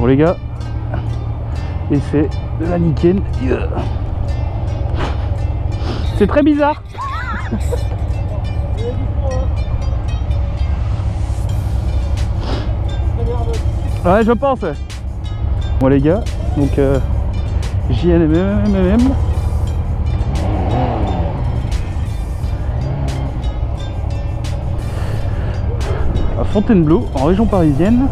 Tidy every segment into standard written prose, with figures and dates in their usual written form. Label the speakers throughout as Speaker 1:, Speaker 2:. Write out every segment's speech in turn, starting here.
Speaker 1: Bon les gars, et c'est de la Niken. C'est très bizarre. Ouais, je pense. Bon les gars, donc JNMMM. À Fontainebleau, en région parisienne.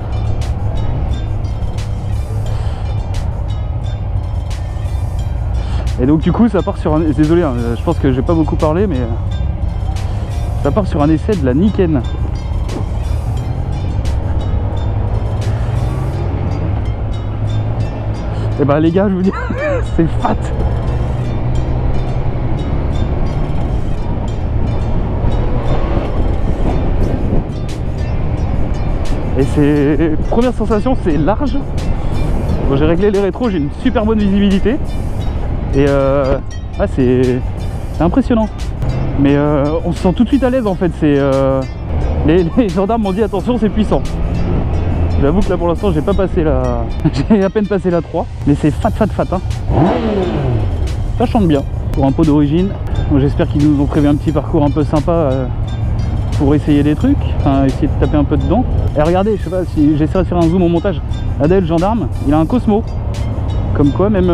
Speaker 1: Et donc du coup ça part sur un... Désolé, hein, je pense que j'ai pas beaucoup parlé, mais ça part sur un essai de la Niken. Et bah les gars, je vous dis, c'est fat. Et c'est... Première sensation, c'est large. Bon, j'ai réglé les rétros, j'ai une super bonne visibilité. Et ah, c'est impressionnant. Mais on se sent tout de suite à l'aise en fait. Les gendarmes m'ont dit attention, c'est puissant. J'avoue que là pour l'instant j'ai pas passé la... j'ai à peine passé la 3. Mais c'est fat hein. Ça chante bien. Pour un pot d'origine. Bon, j'espère qu'ils nous ont prévu un petit parcours un peu sympa pour essayer des trucs. Enfin essayer de taper un peu dedans. Et regardez, je sais pas si j'essaierai de faire un zoom au montage. Adèle, le gendarme, il a un Cosmo. Comme quoi même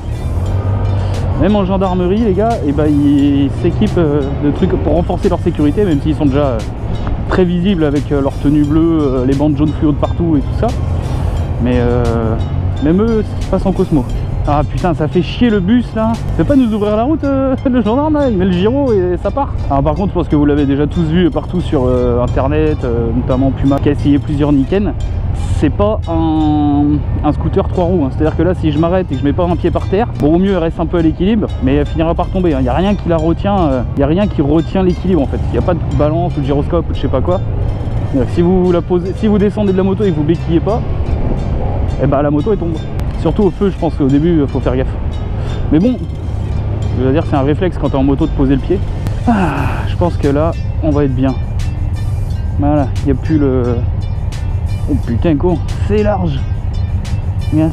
Speaker 1: en gendarmerie les gars, et bah, ils s'équipent de trucs pour renforcer leur sécurité, même s'ils sont déjà très visibles avec leur tenue bleue, les bandes jaunes fluo de partout et tout ça. Mais même eux passent en Cosmo. Ah putain, ça fait chier le bus là. Il fait pas nous ouvrir la route le gendarme là, il met le gyro et ça part. Alors par contre je pense que vous l'avez déjà tous vu partout sur internet, notamment Puma qui a essayé plusieurs Niken. C'est pas un scooter 3 roues, hein. C'est-à-dire que là si je m'arrête et que je mets pas un pied par terre, bon au mieux elle reste un peu à l'équilibre, mais elle finira par tomber, hein. Il n'y a rien qui la retient, il n'y a rien qui retient l'équilibre en fait. Il n'y a pas de balance ou de gyroscope ou de je sais pas quoi. Si vous la posez, si vous descendez de la moto et que vous béquillez pas, et bah la moto elle tombe. Surtout au feu, je pense qu'au début il faut faire gaffe. Mais bon, je veux dire c'est un réflexe quand tu es en moto de poser le pied. Ah, je pense que là on va être bien. Voilà, il n'y a plus le... Oh putain con, c'est large. Bien.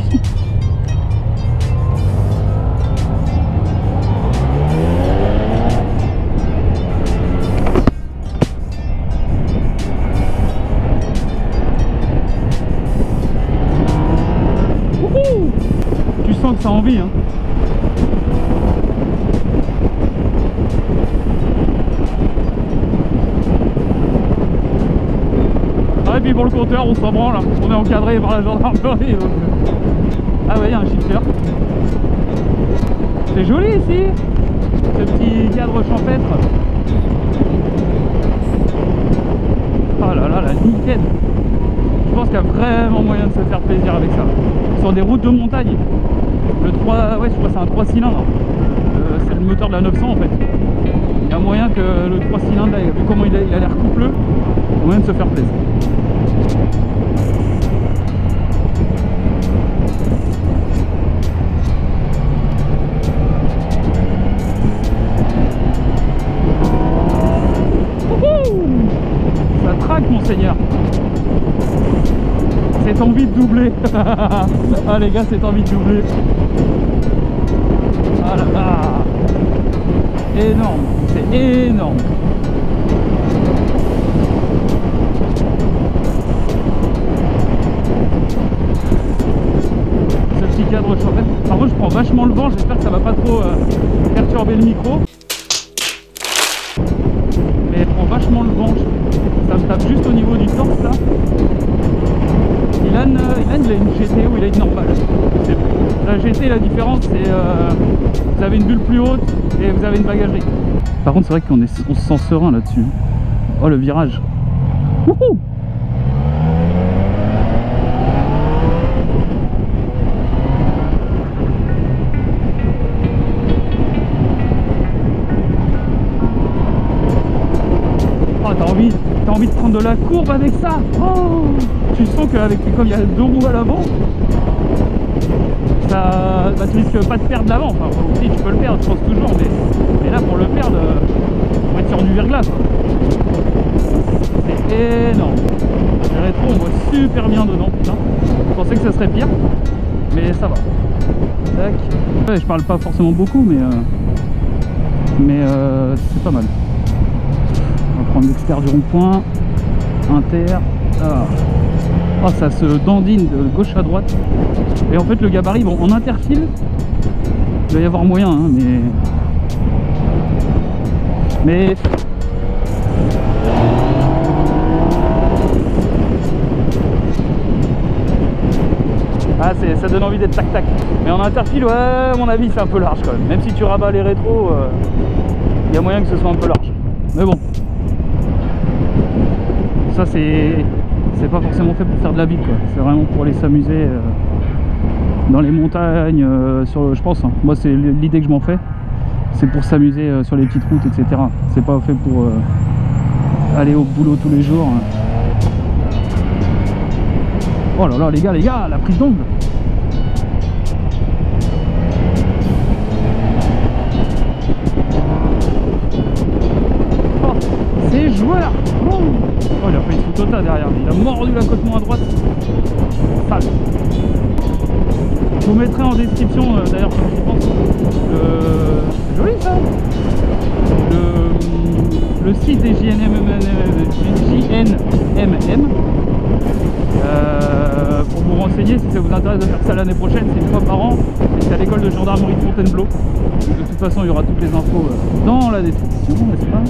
Speaker 1: Tu sens que ça a envie hein. Et puis pour le compteur on s'en branle, on est encadré par la gendarmerie donc... Ah ouais, il y a un shifter. C'est joli ici, ce petit cadre champêtre. Oh là là, la Niken. Je pense qu'il y a vraiment moyen de se faire plaisir avec ça. Sur des routes de montagne. Le 3, ouais je crois que c'est un 3 cylindres. C'est le moteur de la 900 en fait. Il y a moyen que le 3 cylindres, là, vu comment il a l'air coupleux, il y a moyen de se faire plaisir. Ça traque mon seigneur. C'est envie de doubler. Ah les gars, c'est envie de doubler. Ah là là. Énorme, c'est énorme. Ce petit cadre champêtre. Par contre je prends vachement le vent, j'espère que ça va pas trop perturber le micro. Mais je prends vachement le vent, ça me tape juste au niveau du torse là. Ilan il a une GT ou il a une normale. La GT, la différence c'est vous avez une bulle plus haute et vous avez une bagagerie. Par contre c'est vrai qu'on se sent serein là-dessus. Oh le virage. Wouhou! Oh t'as envie de prendre de la courbe avec ça. Oh, tu sens qu'avec comme il y a deux roues à l'avant, ça, bah, tu risques pas de perdre l'avant. Enfin si tu peux le perdre, je pense toujours, mais là pour le perdre, faut être sur du verglas. C'est énorme. Les rétros on voit super bien dedans, putain. Je pensais que ça serait pire, mais ça va. Tac. Ouais, je parle pas forcément beaucoup, mais c'est pas mal. On va prendre l'extérieur du rond-point, inter. Ah. Oh, ça se dandine de gauche à droite. Et en fait, le gabarit, bon, en interfile, il va y avoir moyen, hein, mais ah, ça donne envie d'être tac-tac. Mais en interfile, ouais, à mon avis, c'est un peu large quand même. Même si tu rabats les rétros, il y a moyen que ce soit un peu large. Mais bon, ça c'est pas forcément fait pour faire de la ville, quoi. C'est vraiment pour aller s'amuser dans les montagnes, je pense, hein. Moi, c'est l'idée que je m'en fais. C'est pour s'amuser sur les petites routes, etc. C'est pas fait pour aller au boulot tous les jours. Oh là là, les gars, la prise d'angle. Oh, c'est joueur. Oh, il a fait une Tota derrière. Il a mordu la côte moins à droite. Sale. Je vous mettrai en description, d'ailleurs, comme je pense, c'est joli ça, le site des JNMM, pour vous renseigner si ça vous intéresse de faire ça l'année prochaine. C'est une fois par an et c'est à l'école de gendarmerie de Fontainebleau. Donc, de toute façon, il y aura toutes les infos dans la description, n'est-ce pas?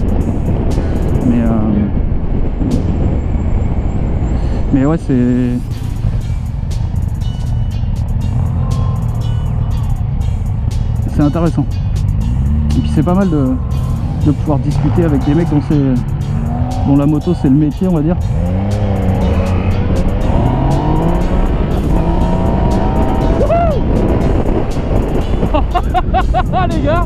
Speaker 1: Mais ouais, c'est intéressant. Et puis c'est pas mal de pouvoir discuter avec des mecs dont la moto c'est le métier, on va dire. Les gars,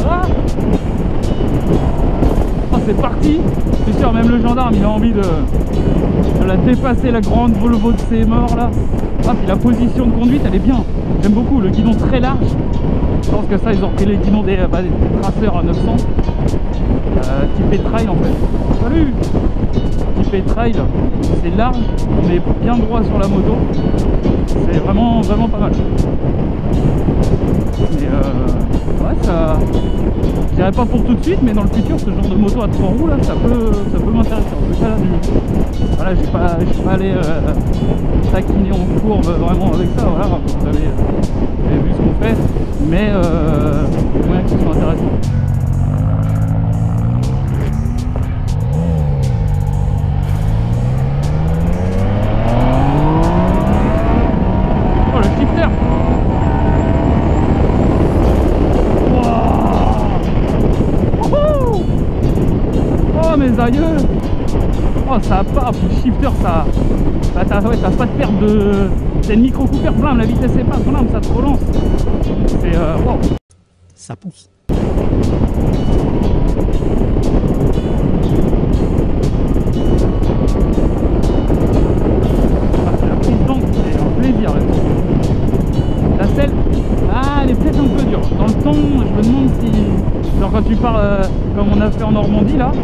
Speaker 1: oh, c'est parti. C'est sûr, même le gendarme il a envie de la dépasser, la grande Volvo de ses morts là. Ah, puis la position de conduite elle est bien, j'aime beaucoup, le guidon très large. Je pense que ça, ils ont pris les guidons des traceurs à 900, typé trail en fait. Salut, typé trail, c'est large, on est bien droit sur la moto, c'est vraiment pas mal. Mais ouais, ça, je dirais pas pour tout de suite, mais dans le futur, ce genre de moto à 3 roues là, ça peut m'intéresser. En tout cas là, voilà, je suis pas allé taquiner en courbe vraiment avec ça. Voilà, vous avez vu ce qu'on fait, mais il y a moyen que ce soit intéressant. Oh, le shifter. Oh mes aïeux. Oh ça part, le shifter ça. T'as pas de perte de. C'est le micro cooper, blam, la vitesse est pas, blam, ça te relance. C'est wow.
Speaker 2: Ça pousse.
Speaker 1: La prise d'angle, c'est un plaisir là. La selle, elle est peut-être un peu dure. Dans le temps, je me demande si. Genre quand tu pars comme on a fait en Normandie là.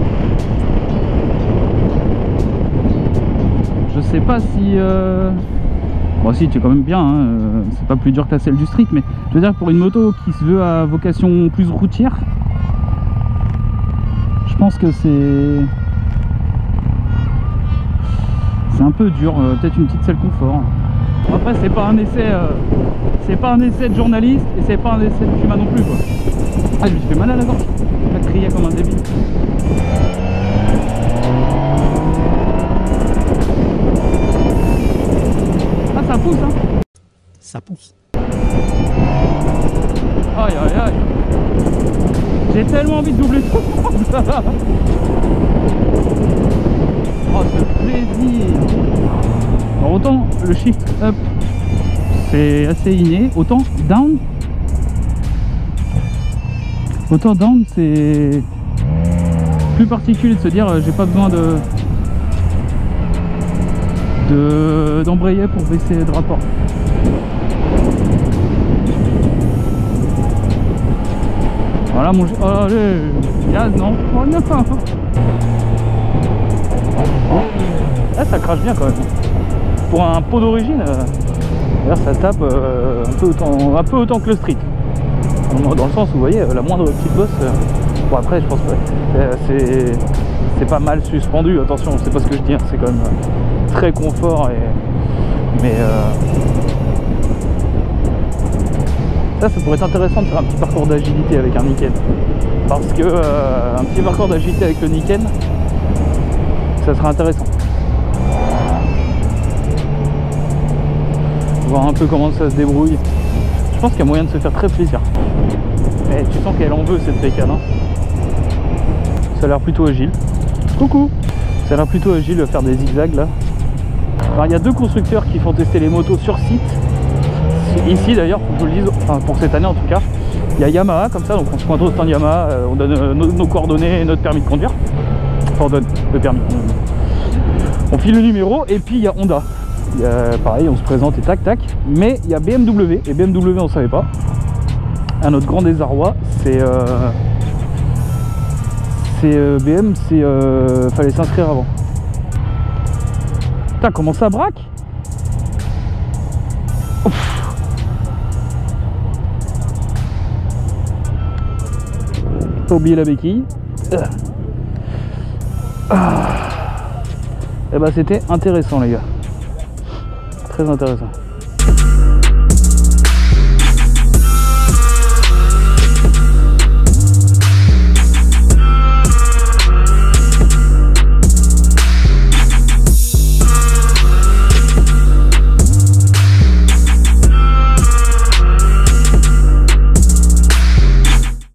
Speaker 1: Je sais pas si bon si tu es quand même bien, hein, c'est pas plus dur que la selle du street, mais je veux dire pour une moto qui se veut à vocation plus routière, je pense que c'est un peu dur, peut-être une petite selle confort. Bon, après c'est pas un essai de journaliste et c'est pas un essai de Puma non plus quoi. Ah, je lui fais mal à la gorge, il criait comme un débile. Ça pousse, hein.
Speaker 2: Ça pousse.
Speaker 1: Aïe aïe aïe. J'ai tellement envie de doubler tout. Oh ce plaisir. Alors autant le shift up c'est assez inné, autant down c'est plus particulier de se dire j'ai pas besoin d'embrayer pour baisser de rapport. Voilà mon... Oh allez, gaz non. Oh non. Là ça crache bien quand même. Pour un pot d'origine, D'ailleurs ça tape un peu autant que le street. Dans le sens où vous voyez, la moindre petite bosse, bon après je pense pas, c'est pas mal suspendu, attention, c'est pas ce que je dis, hein, c'est quand même très confort, mais ça pourrait être intéressant de faire un petit parcours d'agilité avec un Niken, parce que un petit parcours d'agilité avec le Niken, ça sera intéressant. Voir un peu comment ça se débrouille. Je pense qu'il y a moyen de se faire très plaisir. Et tu sens qu'elle en veut cette bécane, hein. Ça a l'air plutôt agile. Coucou. Ça a l'air plutôt agile de faire des zigzags là. Alors il y a deux constructeurs qui font tester les motos sur site. Ici d'ailleurs, faut que je le dise, enfin pour cette année en tout cas. Il y a Yamaha comme ça, donc on se pointe au stand Yamaha, on donne nos coordonnées et notre permis de conduire. Enfin on donne le permis. On file le numéro et puis il y a Honda. Pareil, on se présente et tac tac. Mais il y a BMW, et BMW on ne savait pas. À notre grand désarroi, BM, fallait s'inscrire avant. Putain, comment ça braque? Ouf. Pas oublier la béquille. Et bah c'était intéressant les gars. Très intéressant.